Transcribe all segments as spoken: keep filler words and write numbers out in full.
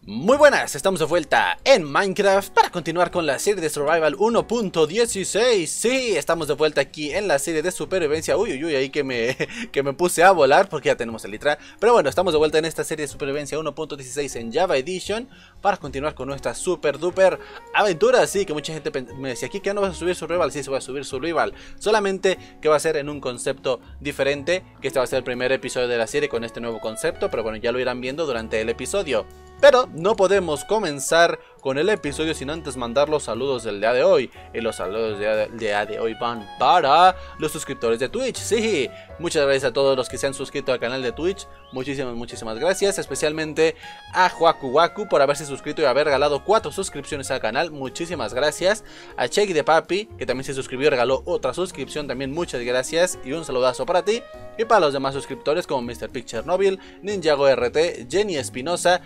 Muy buenas, estamos de vuelta en Minecraft para continuar con la serie de Survival uno punto dieciséis. Sí, estamos de vuelta aquí en la serie de supervivencia. Uy, uy, uy, ahí que me, que me puse a volar porque ya tenemos el litra. Pero bueno, estamos de vuelta en esta serie de supervivencia uno punto dieciséis en Java Edition para continuar con nuestra super duper aventura. Sí, que mucha gente me decía, aquí que no vas a subir Survival. Sí, se va a subir Survival, solamente que va a ser en un concepto diferente, que este va a ser el primer episodio de la serie con este nuevo concepto. Pero bueno, ya lo irán viendo durante el episodio. Pero no podemos comenzar con el episodio sin antes mandar los saludos del día de hoy. Y los saludos del día de hoy van para los suscriptores de Twitch. Sí, muchas gracias a todos los que se han suscrito al canal de Twitch. Muchísimas, muchísimas gracias. Especialmente a Huaku Waku por haberse suscrito y haber regalado cuatro suscripciones al canal. Muchísimas gracias. A Check de Papi, que también se suscribió y regaló otra suscripción. También muchas gracias. Y un saludazo para ti. Y para los demás suscriptores como mister Picture Chernobyl, Ninjago R T, Jenny Espinosa,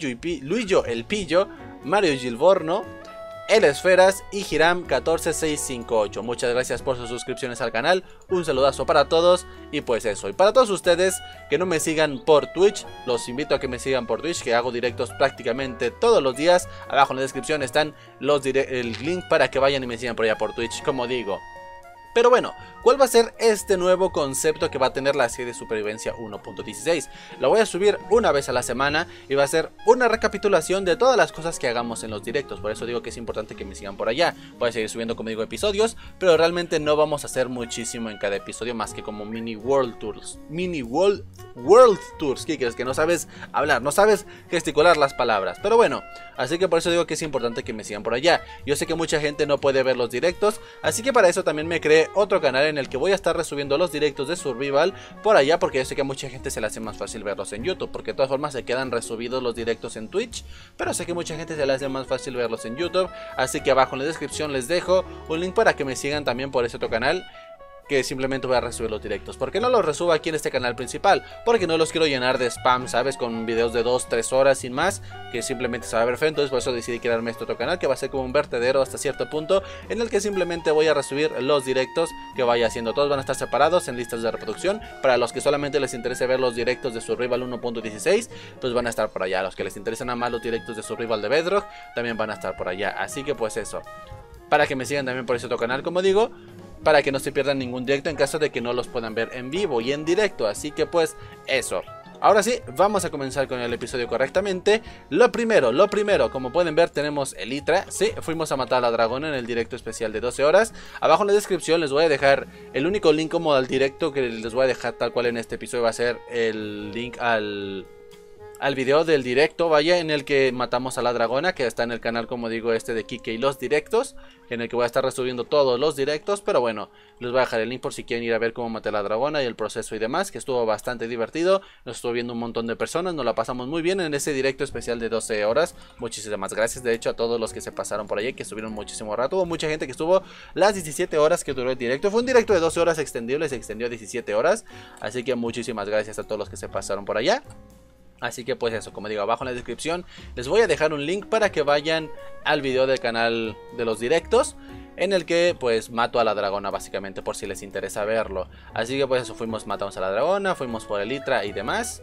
Luillo El Pillo, Mario Gilborno, El Esferas y Hiram catorce seis cinco ocho. Muchas gracias por sus suscripciones al canal. Un saludazo para todos. Y pues eso. Y para todos ustedes que no me sigan por Twitch, los invito a que me sigan por Twitch, que hago directos prácticamente todos los días. Abajo en la descripción están los el link para que vayan y me sigan por allá por Twitch, como digo. Pero bueno, ¿cuál va a ser este nuevo concepto que va a tener la serie de supervivencia uno punto dieciséis? Lo voy a subir una vez a la semana y va a ser una recapitulación de todas las cosas que hagamos en los directos. Por eso digo que es importante que me sigan por allá. Voy a seguir subiendo, como digo, episodios, pero realmente no vamos a hacer muchísimo en cada episodio, más que como mini world tours. Mini world, world tours. ¿Qué crees? Que no sabes hablar, no sabes gesticular las palabras. Pero bueno, así que por eso digo que es importante que me sigan por allá. Yo sé que mucha gente no puede ver los directos, así que para eso también me creé otro canal en el que voy a estar resubiendo los directos de Survival por allá, porque yo sé que a mucha gente se le hace más fácil verlos en YouTube, porque de todas formas se quedan resubidos los directos en Twitch, pero sé que mucha gente se le hace más fácil verlos en YouTube, así que abajo en la descripción les dejo un link para que me sigan también por ese otro canal, que simplemente voy a resubir los directos. ¿Por qué no los resubo aquí en este canal principal? Porque no los quiero llenar de spam, ¿sabes? Con videos de dos tres horas sin más, que simplemente se va a ver feo. Entonces por eso decidí crearme este otro canal, que va a ser como un vertedero hasta cierto punto, en el que simplemente voy a resubir los directos que vaya haciendo. Todos van a estar separados en listas de reproducción. Para los que solamente les interese ver los directos de Survival uno punto dieciséis, pues van a estar por allá. Los que les interesan nada más los directos de Survival de Bedrock, también van a estar por allá. Así que pues eso, para que me sigan también por ese otro canal, como digo, para que no se pierdan ningún directo en caso de que no los puedan ver en vivo y en directo. Así que pues eso. Ahora sí, vamos a comenzar con el episodio correctamente. Lo primero, lo primero, como pueden ver tenemos el Elytra. Sí, fuimos a matar a la dragona en el directo especial de doce horas. Abajo en la descripción les voy a dejar el único link como al directo que les voy a dejar tal cual en este episodio. Va a ser el link al... al video del directo, vaya, en el que matamos a la dragona, que está en el canal, como digo, este de Kike y los directos, en el que voy a estar resubiendo todos los directos. Pero bueno, les voy a dejar el link por si quieren ir a ver cómo maté a la dragona y el proceso y demás, que estuvo bastante divertido. Nos estuvo viendo un montón de personas, nos la pasamos muy bien en ese directo especial de doce horas. Muchísimas gracias, de hecho, a todos los que se pasaron por allí, que estuvieron muchísimo rato. Hubo mucha gente que estuvo las diecisiete horas que duró el directo. Fue un directo de doce horas extendible, se extendió a diecisiete horas, así que muchísimas gracias a todos los que se pasaron por allá. Así que pues eso, como digo, abajo en la descripción les voy a dejar un link para que vayan al video del canal de los directos, en el que pues mato a la dragona básicamente, por si les interesa verlo. Así que pues eso, fuimos, matamos a la dragona, fuimos por el Elytra y demás.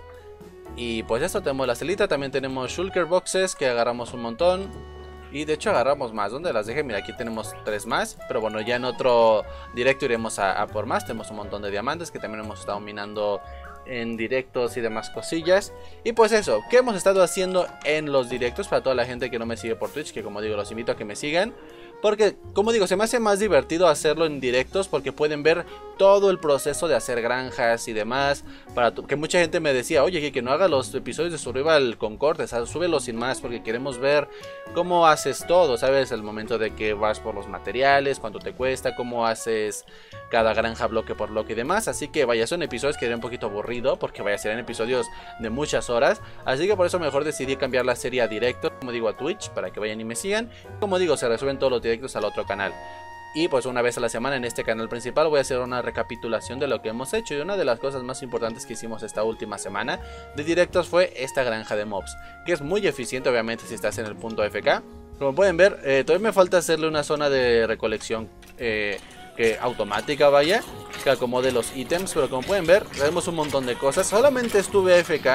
Y pues eso, tenemos la Elytra, también tenemos shulker boxes que agarramos un montón. Y de hecho agarramos más, ¿dónde las dejé? Mira, aquí tenemos tres más, pero bueno, ya en otro directo iremos a, a por más. Tenemos un montón de diamantes que también hemos estado minando en directos y demás cosillas. Y pues eso, ¿qué hemos estado haciendo en los directos? Para toda la gente que no me sigue por Twitch, que como digo, los invito a que me sigan, porque como digo, se me hace más divertido hacerlo en directos, porque pueden ver todo el proceso de hacer granjas y demás. Para que mucha gente me decía, oye, que, que no haga los episodios de Survival con cortes, súbelos sin más, porque queremos ver cómo haces todo, ¿sabes? El momento de que vas por los materiales, cuánto te cuesta, cómo haces cada granja bloque por bloque y demás. Así que vaya, son episodios que eran un poquito aburrido, porque vaya, serán episodios de muchas horas. Así que por eso mejor decidí cambiar la serie a directo, como digo, a Twitch, para que vayan y me sigan. Como digo, se resuelven todos los directos al otro canal. Y pues una vez a la semana en este canal principal voy a hacer una recapitulación de lo que hemos hecho. Y una de las cosas más importantes que hicimos esta última semana de directos fue esta granja de mobs, que es muy eficiente obviamente si estás en el punto F K. Como pueden ver, eh, todavía me falta hacerle una zona de recolección eh, que automática, vaya, que acomode los ítems. Pero como pueden ver, tenemos un montón de cosas. Solamente estuve A F K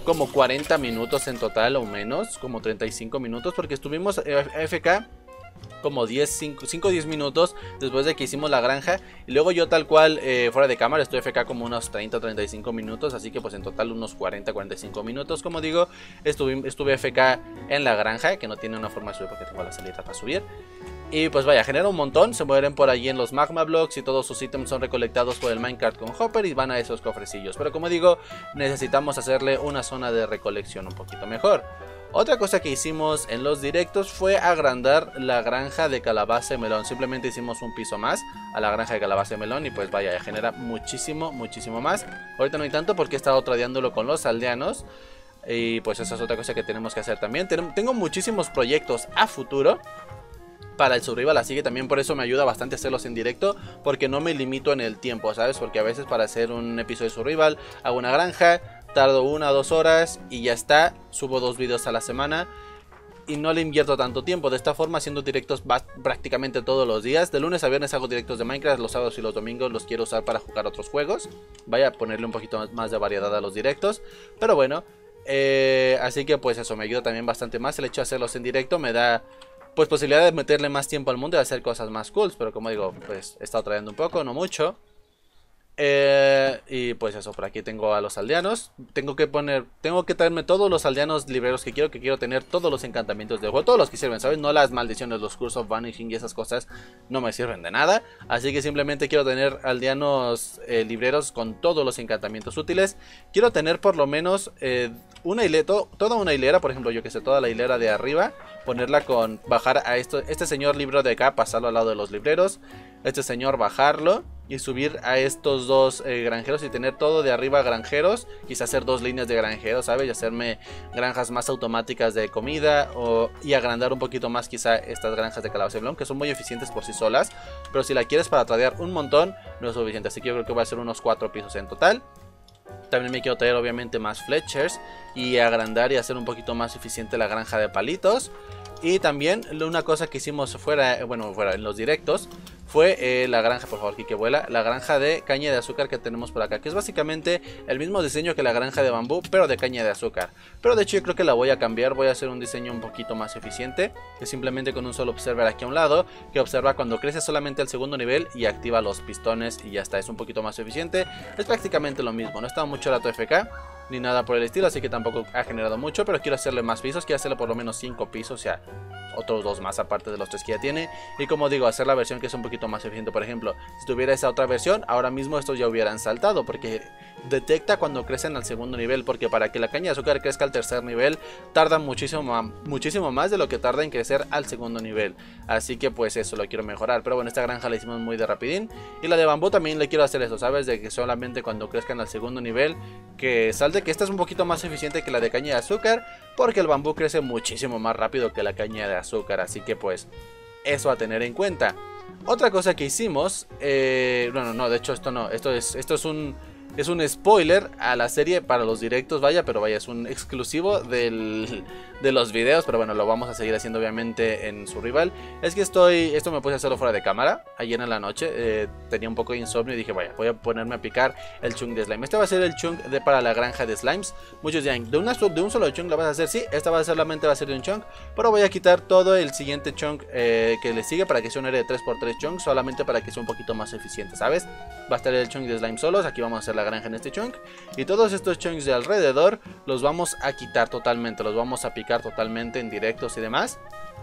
como cuarenta minutos en total o menos, como treinta y cinco minutos, porque estuvimos A F K como diez, cinco o diez minutos después de que hicimos la granja. Y luego yo tal cual eh, fuera de cámara estoy A F K como unos treinta o treinta y cinco minutos. Así que pues en total unos cuarenta a cuarenta y cinco minutos. Como digo, estuve, estuve A F K en la granja, que no tiene una forma de subir porque tengo la salida para subir. Y pues vaya, genera un montón, se mueren por allí en los magma blocks y todos sus ítems son recolectados por el minecart con hopper y van a esos cofrecillos. Pero como digo, necesitamos hacerle una zona de recolección un poquito mejor. Otra cosa que hicimos en los directos fue agrandar la granja de calabaza y melón. Simplemente hicimos un piso más a la granja de calabaza y melón y pues vaya, genera muchísimo, muchísimo más. Ahorita no hay tanto porque he estado tradeándolo con los aldeanos. Y pues esa es otra cosa que tenemos que hacer también. Tengo muchísimos proyectos a futuro para el survival, así que también por eso me ayuda bastante hacerlos en directo, porque no me limito en el tiempo, ¿sabes? Porque a veces para hacer un episodio de survival hago una granja, tardo una o dos horas y ya está, subo dos vídeos a la semana y no le invierto tanto tiempo. De esta forma, haciendo directos prácticamente todos los días, de lunes a viernes hago directos de Minecraft, los sábados y los domingos los quiero usar para jugar otros juegos. Vaya a ponerle un poquito más de variedad a los directos, pero bueno, eh, así que pues eso me ayuda también bastante más. El hecho de hacerlos en directo me da pues posibilidad de meterle más tiempo al mundo y de hacer cosas más cool. Pero como digo, pues he estado trayendo un poco, no mucho. Eh, y pues eso, por aquí tengo a los aldeanos. Tengo que poner, tengo que traerme todos los aldeanos libreros que quiero, que quiero tener todos los encantamientos del juego, todos los que sirven, ¿sabes? No las maldiciones, los Curse of Vanishing y esas cosas no me sirven de nada. Así que simplemente quiero tener aldeanos eh, libreros con todos los encantamientos útiles. Quiero tener por lo menos eh, una hilera, to, toda una hilera, por ejemplo, yo que sé, toda la hilera de arriba, ponerla con, bajar a esto, este señor librero de acá, pasarlo al lado de los libreros, este señor bajarlo y subir a estos dos eh, granjeros y tener todo de arriba granjeros, quizás hacer dos líneas de granjeros, ¿sabes? Y hacerme granjas más automáticas de comida o, y agrandar un poquito más quizá estas granjas de calabaza y melón, que son muy eficientes por sí solas, pero si la quieres para tradear un vontón no es suficiente, así que yo creo que va a ser unos cuatro pisos en total. También me quiero traer obviamente más Fletchers y agrandar y hacer un poquito más eficiente la granja de palitos. Y también una cosa que hicimos fuera, bueno, fuera en los directos, fue eh, la granja, por favor, que vuela, la granja de caña de azúcar que tenemos por acá, que es básicamente el mismo diseño que la granja de bambú, pero de caña de azúcar. Pero de hecho yo creo que la voy a cambiar, voy a hacer un diseño un poquito más eficiente, que simplemente con un solo observer aquí a un lado, que observa cuando crece solamente al segundo nivel y activa los pistones y ya está, es un poquito más eficiente. Es prácticamente lo mismo, no está mucho rato F K ni nada por el estilo, así que tampoco ha generado mucho, pero quiero hacerle más pisos, quiero hacerle por lo menos cinco pisos, o sea, otros dos más aparte de los tres que ya tiene. Y como digo, hacer la versión que es un poquito más eficiente. Por ejemplo, si tuviera esa otra versión, ahora mismo estos ya hubieran saltado, porque detecta cuando crecen al segundo nivel, porque para que la caña de azúcar crezca al tercer nivel tarda muchísimo, muchísimo más de lo que tarda en crecer al segundo nivel. Así que pues eso lo quiero mejorar. Pero bueno, esta granja la hicimos muy de rapidín. Y la de bambú también le quiero hacer eso, ¿sabes? De que solamente cuando crezcan al segundo nivel que salte, que esta es un poquito más eficiente que la de caña de azúcar, porque el bambú crece muchísimo más rápido que la caña de azúcar. Así que pues eso a tener en cuenta. Otra cosa que hicimos, eh, no, no, no, de hecho esto no, esto es, esto es un... Es un spoiler a la serie para los directos, vaya, pero vaya, es un exclusivo del, de los videos, pero bueno, lo vamos a seguir haciendo obviamente en Survival. Es que estoy, esto me puse a hacerlo fuera de cámara, ayer en la noche, eh, tenía un poco de insomnio y dije, vaya, voy a ponerme a picar el chunk de slime. Este va a ser el chunk de, para la granja de slimes. Muchos dirán, ¿de, una, de un solo chunk la vas a hacer? Sí, esta va a ser, solamente va a ser de un chunk, pero voy a quitar todo el siguiente chunk eh, que le sigue para que sea un área de tres por tres chunks, solamente para que sea un poquito más eficiente, ¿sabes? Va a estar el chunk de slime solos, aquí vamos a hacer la granja en este chunk y todos estos chunks de alrededor los vamos a quitar totalmente, los vamos a picar totalmente en directos y demás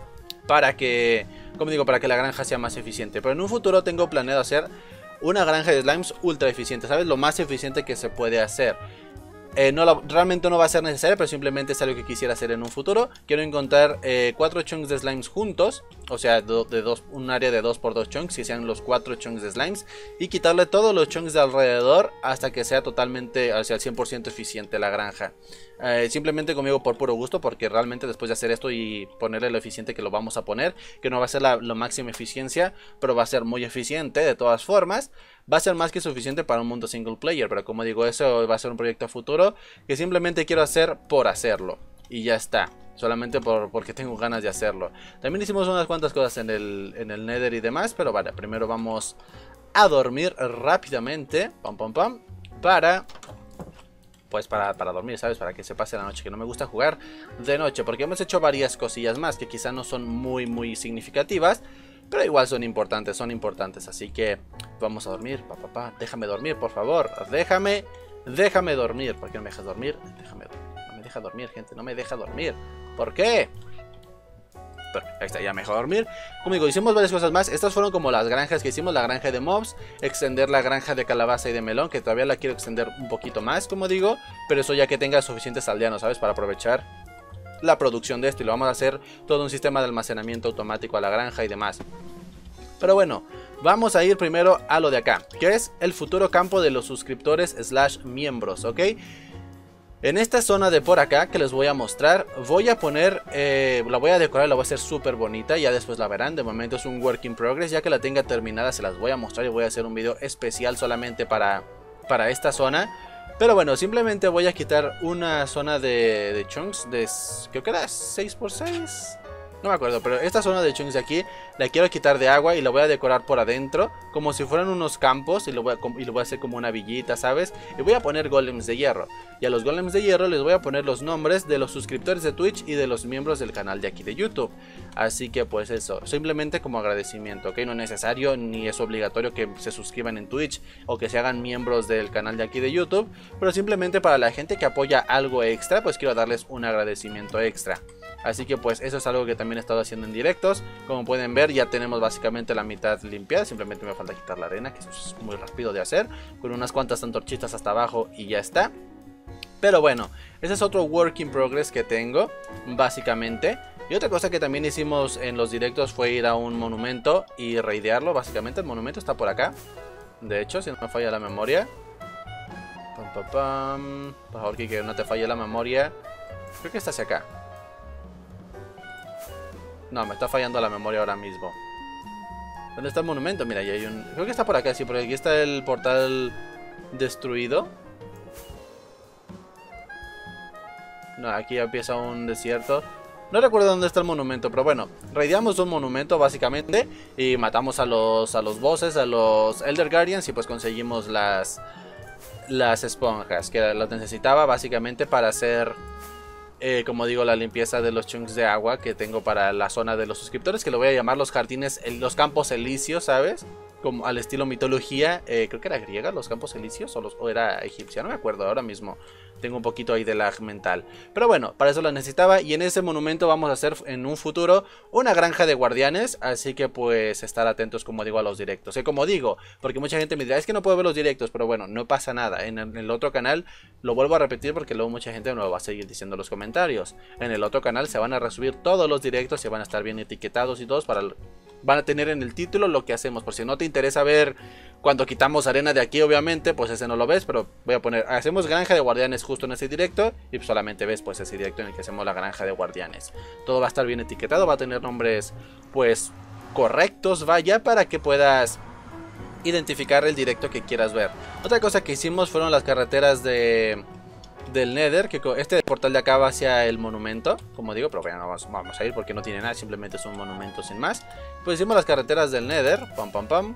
para que, como digo, para que la granja sea más eficiente. Pero en un futuro tengo planeado hacer una granja de slimes ultra eficiente, ¿sabes? Lo más eficiente que se puede hacer. Eh, no la, realmente no va a ser necesario, pero simplemente es algo que quisiera hacer en un futuro. Quiero encontrar eh, cuatro chunks de slimes juntos, o sea, de, de dos, un área de dos por dos chunks, que sean los cuatro chunks de slimes, y quitarle todos los chunks de alrededor hasta que sea totalmente, o sea, al cien por ciento eficiente la granja. Eh, simplemente conmigo por puro gusto, porque realmente después de hacer esto y ponerle lo eficiente que lo vamos a poner, que no va a ser la, la máxima eficiencia, pero va a ser muy eficiente de todas formas, va a ser más que suficiente para un mundo single player. Pero como digo, eso va a ser un proyecto a futuro que simplemente quiero hacer por hacerlo y ya está, solamente por, porque tengo ganas de hacerlo. También hicimos unas cuantas cosas en el, en el Nether y demás, pero vale, primero vamos a dormir rápidamente, pam pam pam, para pues para, para dormir, ¿sabes? Para que se pase la noche, que no me gusta jugar de noche, porque hemos hecho varias cosillas más que quizá no son muy muy significativas, pero igual son importantes, son importantes, así que vamos a dormir, papá, papá, déjame dormir, por favor, déjame, déjame dormir. ¿Por qué no me dejas dormir? Déjame dormir, no me deja dormir, gente, no me deja dormir. ¿Por qué? Pero ahí está, ya me dejó dormir. Como digo, hicimos varias cosas más. Estas fueron como las granjas que hicimos. La granja de mobs, extender la granja de calabaza y de melón, que todavía la quiero extender un poquito más, como digo, pero eso ya que tenga suficientes aldeanos, ¿sabes? Para aprovechar la producción de esto. Y lo vamos a hacer todo un sistema de almacenamiento automático a la granja y demás. Pero bueno, vamos a ir primero a lo de acá, que es el futuro campo de los suscriptores slash miembros, ¿ok? En esta zona de por acá que les voy a mostrar, voy a poner, eh, la voy a decorar, la voy a hacer súper bonita, ya después la verán. De momento es un work in progress, ya que la tenga terminada se las voy a mostrar y voy a hacer un video especial solamente para, para esta zona. Pero bueno, simplemente voy a quitar una zona de, de chunks, de, creo que era seis por seis. No me acuerdo, pero esta zona de chunks de aquí la quiero quitar de agua y la voy a decorar por adentro como si fueran unos campos, y lo voy a, y lo voy a hacer como una villita, ¿sabes? Y voy a poner golems de hierro. Y a los golems de hierro les voy a poner los nombres de los suscriptores de Twitch y de los miembros del canal de aquí de YouTube. Así que pues eso, simplemente como agradecimiento, ¿ok? No es necesario ni es obligatorio que se suscriban en Twitch o que se hagan miembros del canal de aquí de YouTube, pero simplemente para la gente que apoya algo extra, pues quiero darles un agradecimiento extra. Así que pues eso es algo que también he estado haciendo en directos. Como pueden ver, ya tenemos básicamente la mitad limpiada. Simplemente me falta quitar la arena, que eso es muy rápido de hacer, con unas cuantas antorchitas hasta abajo y ya está. Pero bueno, ese es otro work in progress que tengo, básicamente. Y otra cosa que también hicimos en los directos fue ir a un monumento y raidearlo. Básicamente el monumento está por acá, de hecho, si no me falla la memoria. Pam, pam, pam. Por favor, que no te falle la memoria. Creo que está hacia acá. No, me está fallando la memoria ahora mismo. ¿Dónde está el monumento? Mira, ahí hay un... Creo que está por acá, sí, porque aquí está el portal destruido. No, aquí ya empieza un desierto. No recuerdo dónde está el monumento, pero bueno, raideamos un monumento básicamente y matamos a los, a los bosses, a los Elder Guardians, y pues conseguimos las, las esponjas que las necesitaba básicamente para hacer... Eh, como digo, la limpieza de los chunks de agua que tengo para la zona de los suscriptores, que lo voy a llamar los jardines, los campos elíseos, ¿sabes? Como al estilo mitología, eh, creo que era griega, los campos elíseos, o, los, o era egipcia, no me acuerdo ahora mismo. Tengo un poquito ahí de lag mental. Pero bueno, para eso lo necesitaba. Y en ese monumento vamos a hacer en un futuro una granja de guardianes. Así que pues estar atentos, como digo, a los directos. Y como digo, porque mucha gente me dirá, es que no puedo ver los directos. Pero bueno, no pasa nada. En el, en el otro canal, lo vuelvo a repetir porque luego mucha gente me lo va a seguir diciendo en los comentarios. En el otro canal se van a resubir todos los directos y van a estar bien etiquetados y todos para... El, van a tener en el título lo que hacemos. Por si no te interesa ver cuando quitamos arena de aquí, obviamente, pues ese no lo ves. Pero voy a poner, hacemos granja de guardianes justo en ese directo. Y solamente ves pues ese directo en el que hacemos la granja de guardianes. Todo va a estar bien etiquetado, va a tener nombres pues correctos, vaya, para que puedas identificar el directo que quieras ver. Otra cosa que hicimos fueron las carreteras de... del Nether, que este portal de acá va hacia el monumento, como digo, pero bueno, vamos, vamos a ir porque no tiene nada, simplemente es un monumento sin más. Pues hicimos las carreteras del Nether, pam pam pam,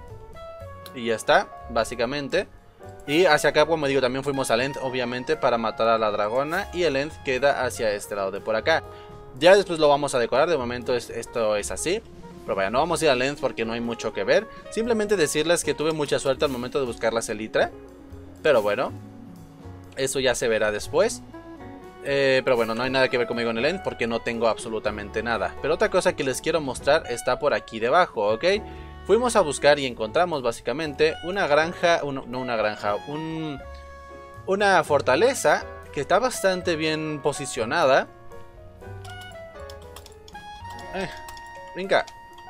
y ya está, básicamente. Y hacia acá, como digo, también fuimos al End, obviamente, para matar a la dragona, y el End queda hacia este lado de por acá. Ya después lo vamos a decorar, de momento es, esto es así. Pero vaya, no vamos a ir al End porque no hay mucho que ver. Simplemente decirles que tuve mucha suerte al momento de buscar la Elytra, pero bueno, eso ya se verá después. eh, Pero bueno, no hay nada que ver conmigo en el End porque no tengo absolutamente nada. Pero otra cosa que les quiero mostrar está por aquí debajo, ¿ok? Fuimos a buscar y encontramos básicamente una granja, un, no una granja, un, una fortaleza que está bastante bien posicionada. eh, Brinca.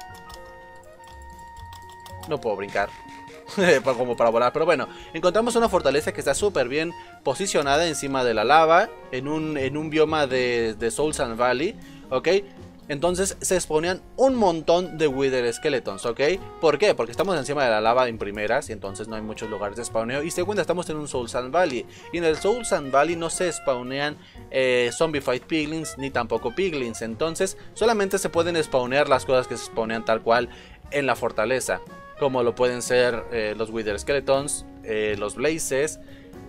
No puedo brincar como para volar, pero bueno, encontramos una fortaleza que está súper bien posicionada encima de la lava, en un, en un bioma de, de Soul Sand Valley, ¿ok? Entonces se exponían un montón de Wither Skeletons, ¿ok? ¿Por qué? Porque estamos encima de la lava en primeras y entonces no hay muchos lugares de spawneo. Y segunda, estamos en un Soul Sand Valley. Y en el Soul Sand Valley no se spawnean eh, Zombified Piglins ni tampoco Piglins. Entonces solamente se pueden spawnear las cosas que se spawnean tal cual en la fortaleza, como lo pueden ser eh, los Wither Skeletons, eh, los Blazes,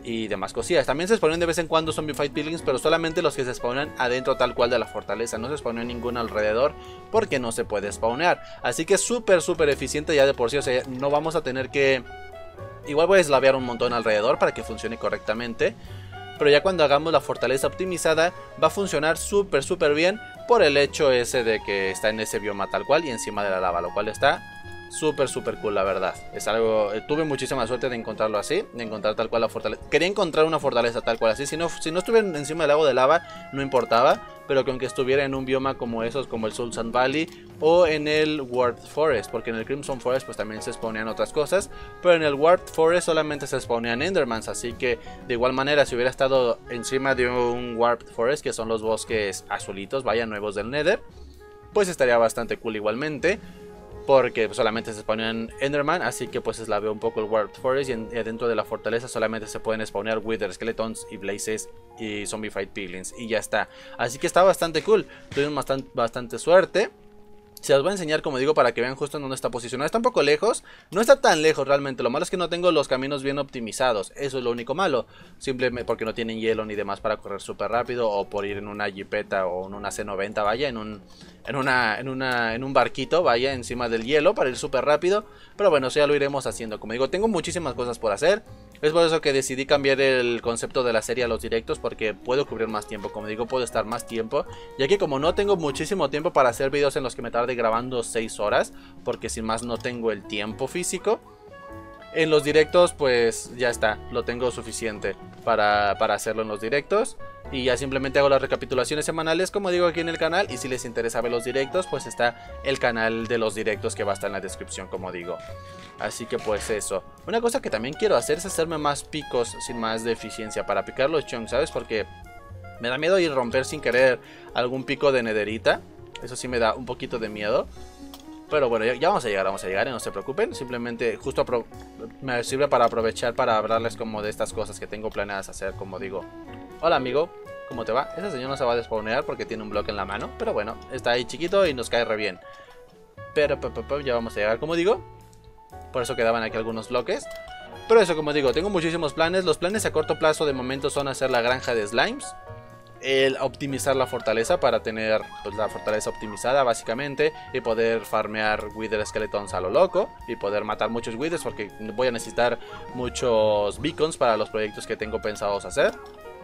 y demás cosillas. También se spawnan de vez en cuando Zombie Fight Piglins, pero solamente los que se spawnan adentro tal cual de la fortaleza. No se spawnan ningún alrededor porque no se puede spawnear. Así que es súper súper eficiente ya de por sí. O sea, no vamos a tener que... Igual voy a slavear un montón alrededor para que funcione correctamente, pero ya cuando hagamos la fortaleza optimizada va a funcionar súper súper bien por el hecho ese de que está en ese bioma tal cual y encima de la lava, lo cual está súper súper cool, la verdad. Es algo, eh, tuve muchísima suerte de encontrarlo así, de encontrar tal cual la fortaleza. Quería encontrar una fortaleza tal cual así, si no, si no estuviera encima del lago de lava no importaba, pero que aunque estuviera en un bioma como esos, como el Sultan Valley o en el Warped Forest, porque en el Crimson Forest pues también se spawnean otras cosas, pero en el Warped Forest solamente se spawnean Endermans, así que de igual manera si hubiera estado encima de un Warped Forest, que son los bosques azulitos, vaya, nuevos del Nether, pues estaría bastante cool igualmente, porque solamente se spawnean Enderman, así que pues la veo un poco el Warped Forest, y, en, y dentro de la fortaleza solamente se pueden spawnear Wither Skeletons y Blazes y Zombie Fight Piglins, y ya está. Así que está bastante cool, tuvimos bastante, bastante suerte. Se los voy a enseñar, como digo, para que vean justo en dónde está posicionado. Está un poco lejos, no está tan lejos realmente. Lo malo es que no tengo los caminos bien optimizados. Eso es lo único malo. Simplemente porque no tienen hielo ni demás para correr súper rápido. O por ir en una jipeta o en una C noventa, vaya, en un, en, una, en, una, en un barquito, vaya, encima del hielo para ir súper rápido. Pero bueno, eso ya lo iremos haciendo. Como digo, tengo muchísimas cosas por hacer. Es por eso que decidí cambiar el concepto de la serie a los directos, porque puedo cubrir más tiempo. Como digo, puedo estar más tiempo, ya que como no tengo muchísimo tiempo para hacer videos en los que me tarde grabando seis horas, porque sin más no tengo el tiempo físico, en los directos pues ya está, lo tengo suficiente para, para hacerlo en los directos. Y ya simplemente hago las recapitulaciones semanales, como digo, aquí en el canal. Y si les interesa ver los directos, pues está el canal de los directos, que va a estar en la descripción, como digo. Así que pues eso. Una cosa que también quiero hacer es hacerme más picos sin más de eficiencia para picar los chunks, ¿sabes? Porque me da miedo ir a romper sin querer algún pico de nederita. Eso sí me da un poquito de miedo. Pero bueno, ya, ya vamos a llegar, vamos a llegar, ¿eh? No se preocupen. Simplemente justo me sirve para aprovechar para hablarles como de estas cosas que tengo planeadas hacer, como digo. Hola amigo, ¿cómo te va? Ese señor no se va a despawnear porque tiene un bloque en la mano, pero bueno, está ahí chiquito y nos cae re bien. Pero ya vamos a llegar, como digo. Por eso quedaban aquí algunos bloques. Pero eso, como digo, tengo muchísimos planes. Los planes a corto plazo de momento son hacer la granja de slimes, el optimizar la fortaleza para tener pues, la fortaleza optimizada básicamente, y poder farmear Wither Skeletons a lo loco y poder matar muchos Withers, porque voy a necesitar muchos beacons para los proyectos que tengo pensados hacer.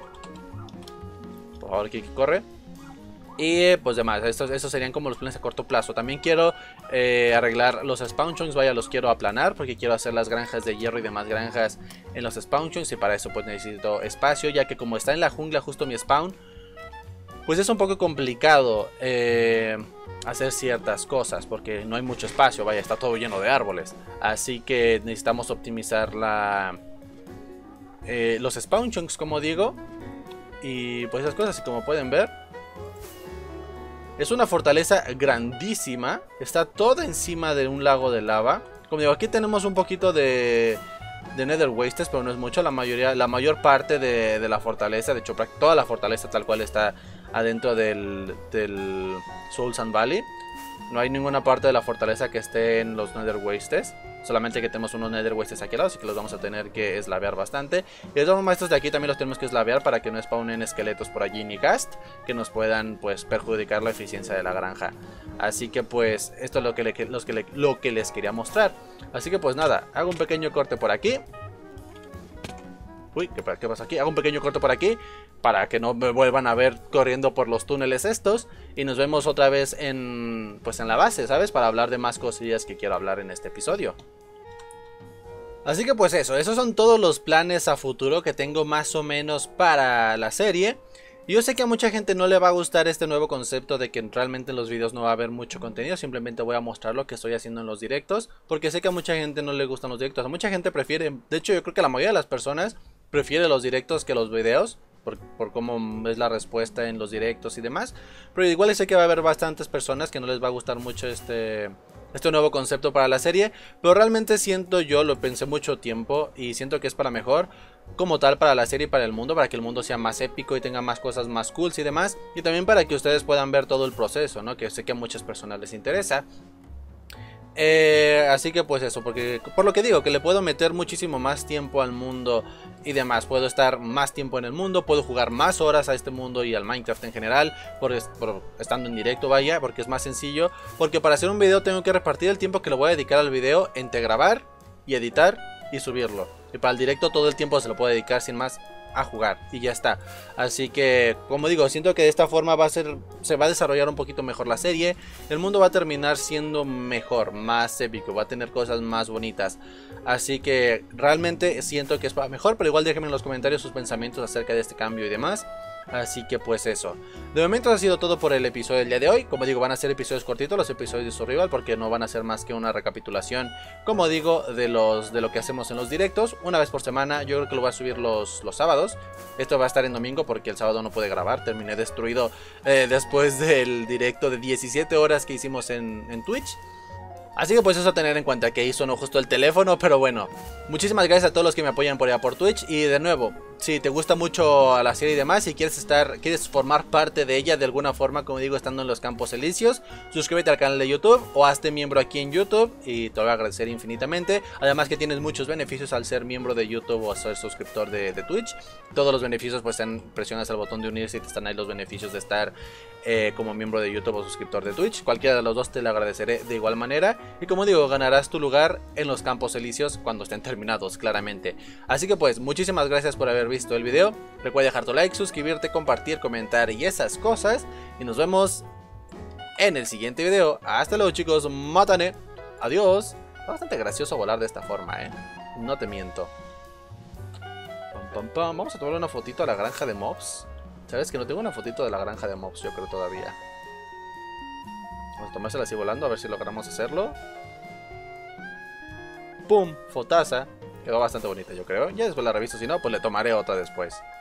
Por favor, Kiki, corre. Y pues demás, estos, estos serían como los planes a corto plazo. También quiero eh, arreglar los spawn chunks, vaya, los quiero aplanar, porque quiero hacer las granjas de hierro y demás granjas en los spawn chunks, y para eso pues necesito espacio, ya que como está en la jungla justo mi spawn, pues es un poco complicado eh, hacer ciertas cosas, porque no hay mucho espacio, vaya, está todo lleno de árboles. Así que necesitamos optimizar la, eh, los spawn chunks, como digo, y pues esas cosas. Y como pueden ver, es una fortaleza grandísima, está toda encima de un lago de lava. Como digo, aquí tenemos un poquito de, de Nether Wastes, pero no es mucho. La mayoría, la mayor parte de, de la fortaleza, de hecho toda la fortaleza tal cual está adentro del, del Sultan Valley. No hay ninguna parte de la fortaleza que esté en los Nether Wastes. Solamente que tenemos unos Nether Wastes aquí al lado, así que los vamos a tener que slavear bastante. Y los maestros de aquí también los tenemos que slavear para que no spawnen esqueletos por allí ni ghast, que nos puedan pues perjudicar la eficiencia de la granja. Así que pues esto es lo que, le, los que le, lo que les quería mostrar. Así que pues nada, hago un pequeño corte por aquí. Uy, ¿qué, ¿qué pasa aquí? Hago un pequeño corte por aquí para que no me vuelvan a ver corriendo por los túneles estos. Y nos vemos otra vez en, pues en la base, ¿sabes? Para hablar de más cosillas que quiero hablar en este episodio. Así que pues eso, esos son todos los planes a futuro que tengo más o menos para la serie. Yo sé que a mucha gente no le va a gustar este nuevo concepto de que realmente en los videos no va a haber mucho contenido. Simplemente voy a mostrar lo que estoy haciendo en los directos, porque sé que a mucha gente no le gustan los directos. A mucha gente prefiere, de hecho yo creo que la mayoría de las personas prefiere los directos que los videos, por, por cómo es la respuesta en los directos y demás. Pero igual sé que va a haber bastantes personas que no les va a gustar mucho este... este nuevo concepto para la serie, pero realmente siento, yo lo pensé mucho tiempo y siento que es para mejor como tal para la serie y para el mundo, para que el mundo sea más épico y tenga más cosas más cool y demás, y también para que ustedes puedan ver todo el proceso, ¿no? Que sé que a muchas personas les interesa. Eh, así que pues eso, porque por lo que digo, que le puedo meter muchísimo más tiempo al mundo y demás. Puedo estar más tiempo en el mundo, puedo jugar más horas a este mundo y al Minecraft en general, por, por estando en directo, vaya, porque es más sencillo. Porque para hacer un video tengo que repartir el tiempo que le voy a dedicar al video entre grabar y editar y subirlo. Y para el directo todo el tiempo se lo puedo dedicar sin más a jugar y ya está. Así que, como digo, siento que de esta forma va a ser, se va a desarrollar un poquito mejor la serie. El mundo va a terminar siendo mejor, más épico, va a tener cosas más bonitas. Así que realmente siento que es para mejor, pero igual déjenme en los comentarios sus pensamientos acerca de este cambio y demás. Así que pues eso. De momento ha sido todo por el episodio del día de hoy. Como digo, van a ser episodios cortitos los episodios de Survival, porque no van a ser más que una recapitulación, como digo, de los de lo que hacemos en los directos. Una vez por semana, yo creo que lo voy a subir los, los sábados. Esto va a estar en domingo porque el sábado no pude grabar. Terminé destruido eh, después del directo de diecisiete horas que hicimos en, en Twitch. Así que pues eso a tener en cuenta, que ahí sonó justo el teléfono, pero bueno. Muchísimas gracias a todos los que me apoyan por allá por Twitch. Y de nuevo, si te gusta mucho la serie y demás, si quieres estar, quieres formar parte de ella de alguna forma, como digo, estando en los Campos Elíseos, suscríbete al canal de YouTube o hazte miembro aquí en YouTube y te lo voy a agradecer infinitamente. Además que tienes muchos beneficios al ser miembro de YouTube o ser suscriptor de, de Twitch. Todos los beneficios pues están, presionas el botón de unirse y te están ahí los beneficios de estar eh, como miembro de YouTube o suscriptor de Twitch. Cualquiera de los dos te lo agradeceré de igual manera. Y como digo, ganarás tu lugar en los Campos Elíseos cuando estén terminados, claramente. Así que pues, muchísimas gracias por haber visto el video. Recuerda dejar tu like, suscribirte, compartir, comentar y esas cosas. Y nos vemos en el siguiente video. Hasta luego, chicos, mátane. Adiós. Está bastante gracioso volar de esta forma, eh. No te miento. Pam, pam, pam. Vamos a tomar una fotito a la granja de mobs. ¿Sabes que no tengo una fotito de la granja de mobs? Yo creo todavía. Vamos a tomársela así volando, a ver si logramos hacerlo. ¡Pum! Fotaza. Quedó bastante bonita, yo creo. Ya después la reviso, si no, pues le tomaré otra después.